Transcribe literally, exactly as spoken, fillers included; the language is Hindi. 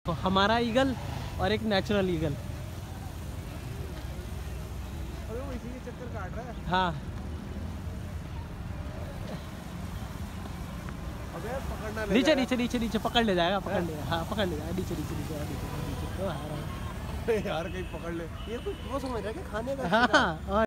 तो हमारा ईगल और एक नेचुरल ईगल। अबे वो इसी के चक्कर काट रहा है। हाँ अबे पकड़ना ले नीचे जाएगा। नीचे नीचे नीचे पकड़ ले जाएगा, पकड़ ले, हाँ पकड़ ले जाएगा, नीचे नीचे नीचे नीचे नीचे, नीचे, नीचे, नीचे, नीचे, नीचे, यार कहीं पकड़ ले। ये तो वो समझ रहा है कि खाने का हाँ हाँ।